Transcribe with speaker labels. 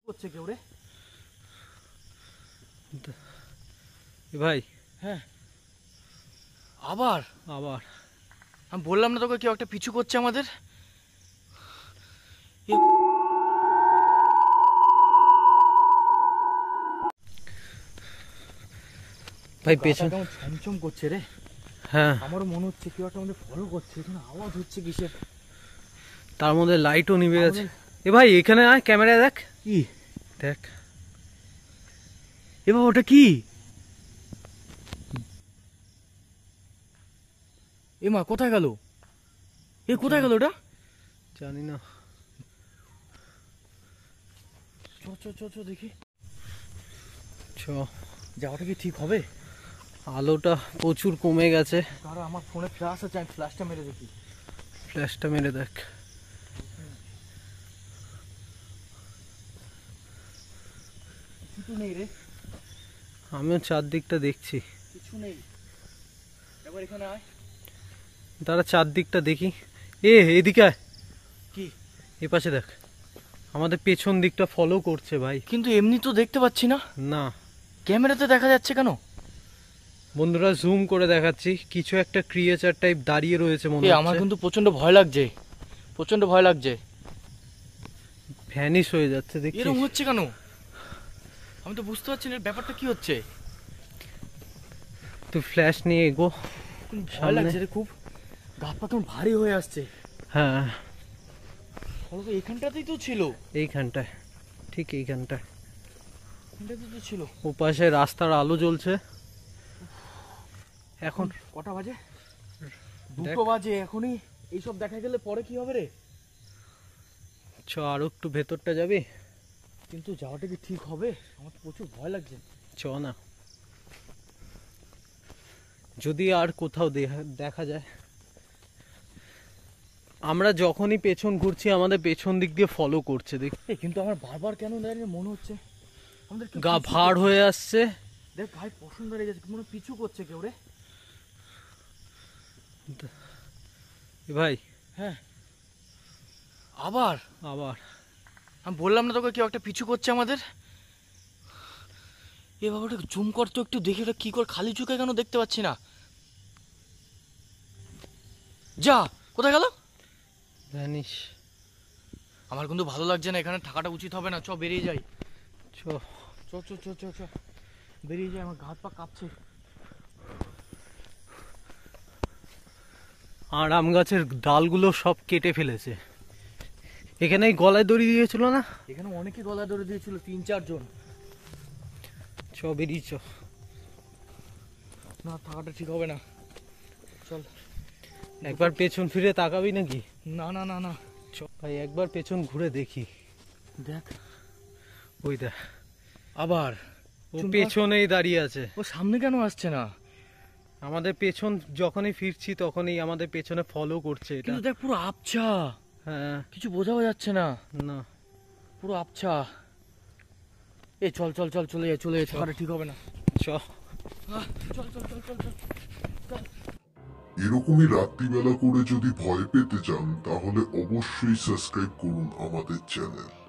Speaker 1: করছে কেউ রে
Speaker 2: ভাই?
Speaker 1: হ্যাঁ আবার
Speaker 2: আবার
Speaker 1: আমি বললাম না তোকে কেউ একটা পিছু করছে আমাদের।
Speaker 2: ভাই পেছন
Speaker 1: কেমন ছমছম করছে রে।
Speaker 2: হ্যাঁ
Speaker 1: আমারও মনে হচ্ছে কেউ একটা আমাদের ফলো করছে। এখানে আওয়াজ হচ্ছে কিসের?
Speaker 2: তার মধ্যে লাইটও নিভে গেছে। এ ভাই এখানে আয়, ক্যামেরায় দেখ।
Speaker 1: কি
Speaker 2: দেখ
Speaker 1: এবার ওটা কি? এ মা কোথায় গেল? এ কোথায় গেল ওটা?
Speaker 2: জানি না।
Speaker 1: চ চ চ চ দেখি।
Speaker 2: চ
Speaker 1: যাওয়াটা কি ঠিক হবে?
Speaker 2: আলোটা প্রচুর কমে গেছে।
Speaker 1: কারণ আমার ফোনে ফ্ল্যাশ আছে, আমি ফ্ল্যাশটা মেরে দেখি।
Speaker 2: ফ্ল্যাশটা মেরে দেখ।
Speaker 1: কিছু নেই রে।
Speaker 2: আমিও চারদিকটা দেখছি,
Speaker 1: কিছু নেই। এবার এখানে আয়।
Speaker 2: তারা চারদিকটা দেখি। এদিকে আয়।
Speaker 1: কি?
Speaker 2: এ পাশে দেখ, আমাদের পেছন দিকটা ফলো করছে ভাই।
Speaker 1: কিন্তু এমনি তো দেখতে পাচ্ছি না।
Speaker 2: না,
Speaker 1: ক্যামেরাতে দেখা যাচ্ছে কেন?
Speaker 2: বন্ধুরা জুম করে দেখাচ্ছি, কিছু একটা ক্রিয়েচার টাইপ দাঁড়িয়ে রয়েছে মনে হচ্ছে।
Speaker 1: আমার কিন্তু প্রচন্ড ভয় লাগছে, প্রচন্ড ভয় লাগছে।
Speaker 2: ভ্যানিশ হয়ে যাচ্ছে দেখছিস?
Speaker 1: এরকম হচ্ছে কেন? আমি তো বুঝতে পারছি না ব্যাপারটা কি হচ্ছে।
Speaker 2: তুই ফ্ল্যাশ নিয়ে এগো।
Speaker 1: ভয় লাগছে রে খুব, গা পা কেমন ভারী হয়ে আসছে।
Speaker 2: হ্যাঁ
Speaker 1: এখানটাতেই তো ছিল।
Speaker 2: এইখানটায়, ঠিক এইখানটায়।
Speaker 1: এখানটাতেই তো ছিল।
Speaker 2: ওপাশে রাস্তার আলো জ্বলছে। এখন
Speaker 1: কটা বাজে? 2টো বাজে। এখনই এইসব দেখা গেলে পরে কি হবে রে?
Speaker 2: চ আরো একটু ভেতরটা যাবি?
Speaker 1: কিন্তু যাওয়াটা কি ঠিক হবে? আমার তো প্রচুর ভয় লাগছে।
Speaker 2: চ না, যদি আর কোথাও দেখা যায়। আমরা যখনই পেছন ঘুরছি আমাদের পেছন দিক দিয়ে ফলো করছে দেখ।
Speaker 1: কিন্তু আমার বারবার কেন দাঁড়িয়ে মনে হচ্ছে আমাদের
Speaker 2: গা ভার হয়ে আসছে।
Speaker 1: দেখ ভাই পছন্দ দাঁড়িয়ে যাচ্ছে, মনে পিছু করছে কেউ রে।
Speaker 2: ভাই
Speaker 1: হ্যাঁ আবার
Speaker 2: আবার
Speaker 1: আমি বললাম না তোকে কেউ একটা পিছু করছে আমাদের। এ বাবাটা জুম কর তো একটু দেখি ওটা কি করে, খালি চোখে কেন দেখতে পাচ্ছি না। যা কোথায় গেল?
Speaker 2: ভ্যানিশ।
Speaker 1: আমার কিন্তু ভালো লাগছে না, এখানে থাকাটা উচিত হবে না। চ বেরিয়ে যাই।
Speaker 2: চ
Speaker 1: চ চ চ চ চ বেরিয়ে যাই, আমার হাত পা কাঁপছে।
Speaker 2: আর আম গাছের ডালগুলো সব কেটে ফেলেছে। এখানে গলায় দড়ি দিয়েছিল না?
Speaker 1: এখানে অনেকে গলা ধরে দিয়েছিল, 3-4 জন।
Speaker 2: চ বেরিয়ে চ।
Speaker 1: না থাকাটা ঠিক হবে না, চল।
Speaker 2: একবার পেছন ফিরে তাকাবি নাকি?
Speaker 1: না না না না
Speaker 2: চ ভাই একবার পেছন ঘুরে দেখি।
Speaker 1: দেখ
Speaker 2: ওই দেখ,
Speaker 1: আবার
Speaker 2: ও পেছনেই দাঁড়িয়ে আছে।
Speaker 1: ও সামনে কেন আসছে না?
Speaker 2: আমাদের পেছন যখনই ফিরছি তখনই আমাদের পেছনে ফলো করছে এটা।
Speaker 1: কিন্তু দেখ পুরো আবছা।
Speaker 2: হ্যাঁ
Speaker 1: কিছু বোঝাও যাচ্ছে না,
Speaker 2: না
Speaker 1: পুরো আবছা। এ চল চল চল চলে যাই, চলে যাই, থাকাটা ঠিক হবে না।
Speaker 2: চ
Speaker 1: চল চল চল চল চল।
Speaker 3: এরকমই রাত্রিবেলা করে যদি ভয় পেতে চান তাহলে অবশ্যই সাবস্ক্রাইব করুন আমাদের চ্যানেল।